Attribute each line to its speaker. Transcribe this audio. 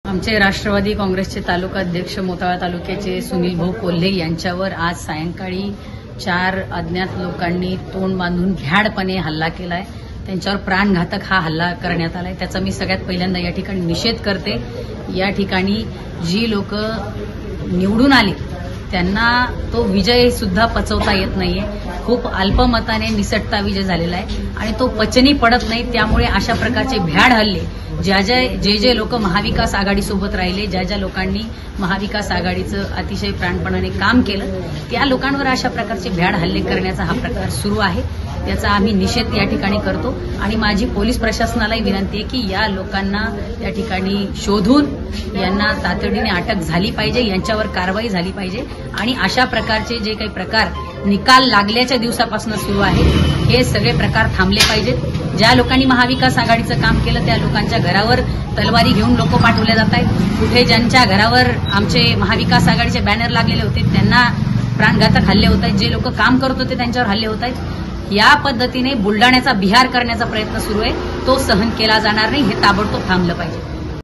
Speaker 1: आमचे राष्ट्रवादी काँग्रेसचे तालुका अध्यक्ष मोताळा तालुक्याचे सुनील भाऊ कोल्हे यांच्यावर आज सायंकाळी 4 अज्ञात लोकांनी तोंड बांधून भ्याडपणे हल्ला केलाय। त्यांच्यावर प्राणघातक हा हल्ला करण्यात आलाय। त्याचा मी सगळ्यात पहिल्यांदा या ठिकाणी निषेध करते। या ठिकाणी जी लोक निवडून आली त्यांना तो विजय सुद्धा पचवता येत नाहीये। खूप अल्पमताने निसटता विजय झालेला आहे आणि तो पचनी पडत नाही। त्यामुळे अशा प्रकारचे भ्याड हल्ले जे लोक महाविकास आघाडीसोबत राहिले, ज्या लोकांनी महाविकास आघाडीचं अतिशय प्राणपणाने काम केलं, त्या लोकांवर अशा प्रकारचे भ्याड हल्ले करण्याचा हा प्रकार सुरू आहे। त्याचा आम्ही निषेध या ठिकाणी करतो आणि माझी पोलीस प्रशासनालाही विनंती आहे की या लोकांना या ठिकाणी शोधून यांना तातडीने अटक झाली पाहिजे, यांच्यावर कारवाई झाली पाहिजे आणि अशा प्रकारचे जे काही प्रकार निकाल लागल्याच्या दिवसापासून सुरू आहे हे सगळे प्रकार थांबले पाहिजेत। ज्या लोकांनी महाविकास आघाडीचं काम केलं त्या लोकांच्या घरावर तलवारी घेऊन लोक पाठवले जात आहेत। कुठे ज्यांच्या घरावर आमचे महाविकास आघाडीचे बॅनर लागलेले होते त्यांना प्राणघातक हल्ले होत आहेत। जे लोक काम करत होते त्यांच्यावर हल्ले होत आहेत। या पद्धतीने बुलडाण्याचा बिहार करण्याचा प्रयत्न सुरू आहे, तो सहन केला जाणार नाही। हे ताबडतोब थांबलं पाहिजे।